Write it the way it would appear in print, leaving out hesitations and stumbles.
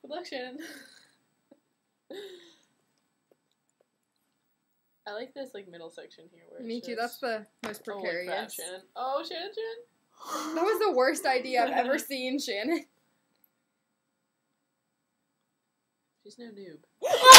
Good luck, Shannon. I like this, like, middle section here. Where Me it's too, just... that's the most precarious. Oh, crap, Shannon. Oh, Shannon. That was the worst idea I've ever seen, Shannon. She's no noob.